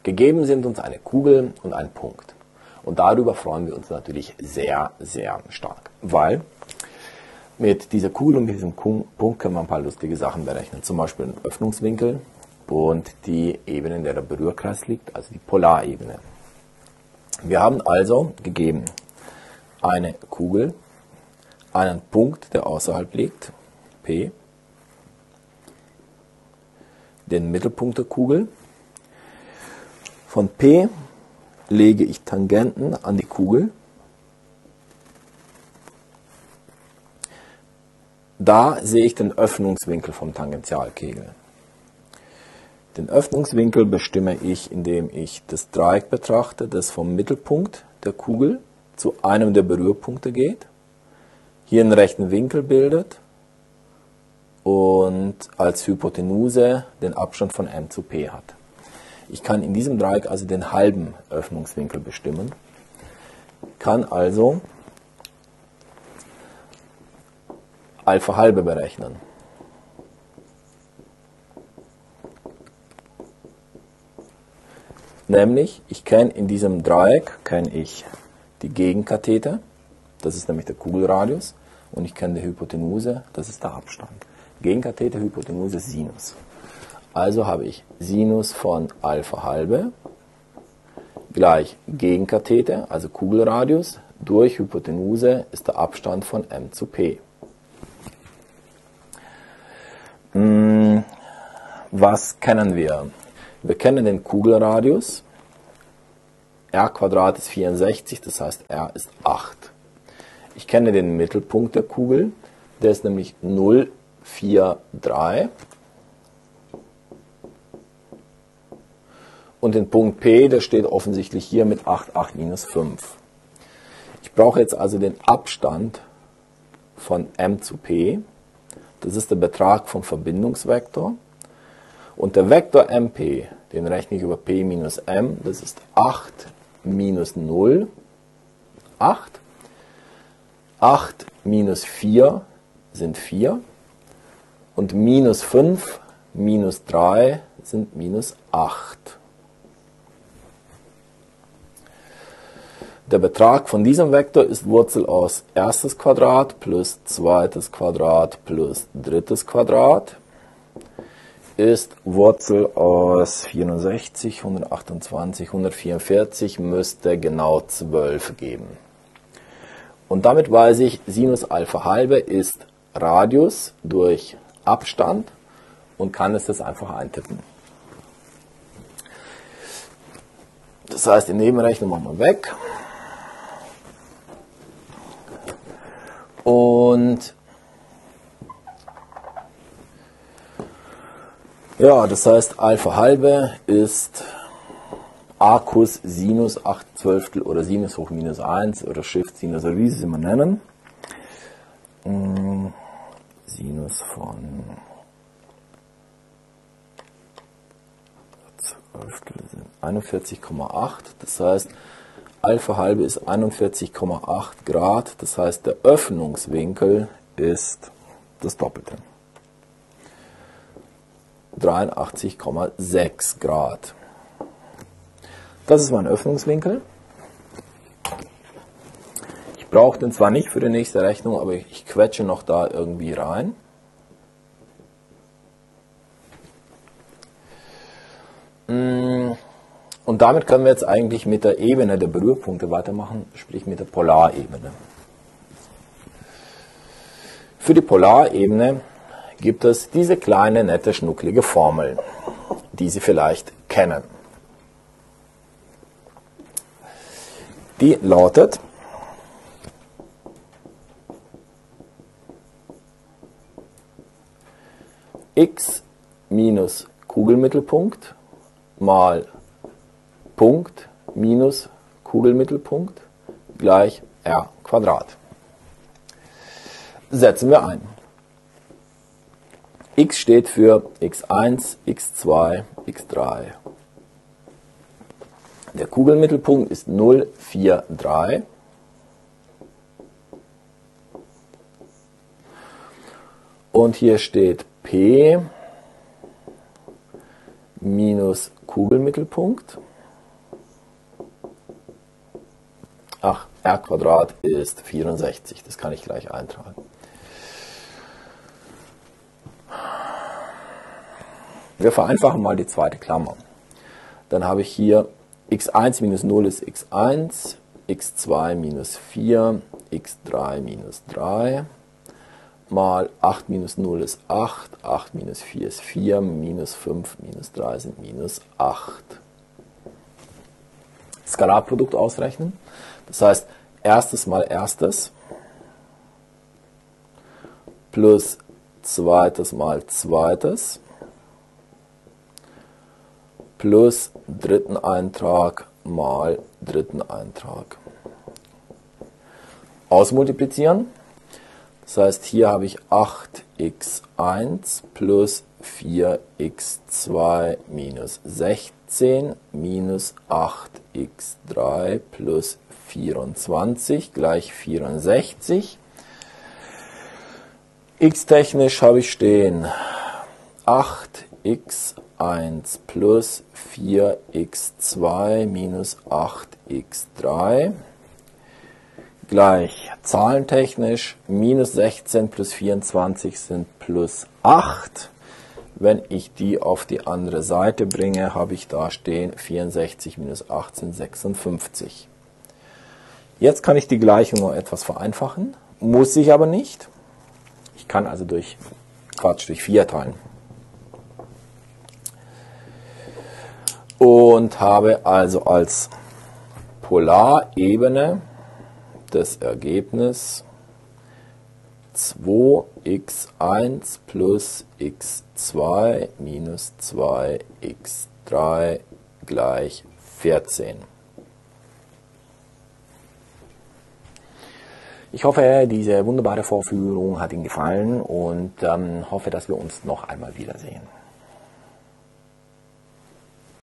gegeben sind uns eine Kugel und ein Punkt. Und darüber freuen wir uns natürlich sehr, sehr stark, weil mit dieser Kugel und diesem Punkt können wir ein paar lustige Sachen berechnen. Zum Beispiel den Öffnungswinkel und die Ebene, in der der Berührkreis liegt, also die Polarebene. Wir haben also gegeben eine Kugel, einen Punkt, der außerhalb liegt, P, den Mittelpunkt der Kugel. Von P lege ich Tangenten an die Kugel. Da sehe ich den Öffnungswinkel vom Tangentialkegel. Den Öffnungswinkel bestimme ich, indem ich das Dreieck betrachte, das vom Mittelpunkt der Kugel zu einem der Berührpunkte geht, hier einen rechten Winkel bildet und als Hypotenuse den Abstand von M zu P hat. Ich kann in diesem Dreieck also den halben Öffnungswinkel bestimmen, kann also Alpha halbe berechnen. Nämlich, in diesem Dreieck kenne ich die Gegenkathete, das ist nämlich der Kugelradius, und ich kenne die Hypotenuse, das ist der Abstand. Gegenkathete, Hypotenuse, Sinus. Also habe ich Sinus von Alpha halbe gleich Gegenkathete, also Kugelradius, durch Hypotenuse ist der Abstand von M zu P. Was kennen wir? Wir kennen den Kugelradius. R² ist 64, das heißt R ist 8. Ich kenne den Mittelpunkt der Kugel, der ist nämlich 0, 4, 3. Und den Punkt P, der steht offensichtlich hier mit 8, 8 minus 5. Ich brauche jetzt also den Abstand von M zu P. Das ist der Betrag vom Verbindungsvektor. Und der Vektor MP, den rechne ich über P minus M, das ist 8 minus 0, 8. 8 minus 4 sind 4. Und minus 5 minus 3 sind minus 8. Der Betrag von diesem Vektor ist Wurzel aus erstes Quadrat plus zweites Quadrat plus drittes Quadrat. Ist Wurzel aus 64, 128, 144, müsste genau 12 geben. Und damit weiß ich, Sinus Alpha halbe ist Radius durch Abstand und kann es das einfach eintippen. Das heißt, die Nebenrechnung machen wir weg. Und ja, das heißt, Alpha halbe ist a cos Sinus 8 Zwölftel oder Sinus hoch minus 1 oder Shift Sinus oder wie Sie es immer nennen. Sinus von Zwölftel sind 41,8. Das heißt, Alpha halbe ist 41,8 Grad. Das heißt, der Öffnungswinkel ist das Doppelte. 83,6 Grad. Das ist mein Öffnungswinkel. Ich brauche den zwar nicht für die nächste Rechnung, aber ich quetsche noch da irgendwie rein. Und damit können wir jetzt eigentlich mit der Ebene der Berührpunkte weitermachen, sprich mit der Polarebene. Für die Polarebene gibt es diese kleine, nette, schnucklige Formel, die Sie vielleicht kennen. Die lautet x minus Kugelmittelpunkt mal Punkt minus Kugelmittelpunkt gleich r Quadrat. Setzen wir ein. X steht für x1, x2, x3. Der Kugelmittelpunkt ist 0, 4, 3. Und hier steht P minus Kugelmittelpunkt Ach, r² ist 64, das kann ich gleich eintragen. Wir vereinfachen mal die zweite Klammer. Dann habe ich hier x1 minus 0 ist x1, x2 minus 4, x3 minus 3, mal 8 minus 0 ist 8, 8 minus 4 ist 4, minus 5 minus 3 sind minus 8. Skalarprodukt ausrechnen. Das heißt, erstes mal erstes plus zweites mal zweites plus dritten Eintrag mal dritten Eintrag. Ausmultiplizieren. Das heißt, hier habe ich 8x1 plus 4x2 minus 16 minus 8x3 plus 24 gleich 64. X-technisch habe ich stehen 8x1 plus 4x2 minus 8x3 gleich zahlentechnisch minus 16 plus 24 sind plus 8. Wenn ich die auf die andere Seite bringe, habe ich da stehen 64 minus 8 sind 56. Jetzt kann ich die Gleichung noch etwas vereinfachen, muss ich aber nicht. Ich kann also durch 4 teilen. Und habe also als Polarebene das Ergebnis 2x1 plus x2 minus 2x3 gleich 14. Ich hoffe, diese wunderbare Vorführung hat Ihnen gefallen und hoffe, dass wir uns noch einmal wiedersehen.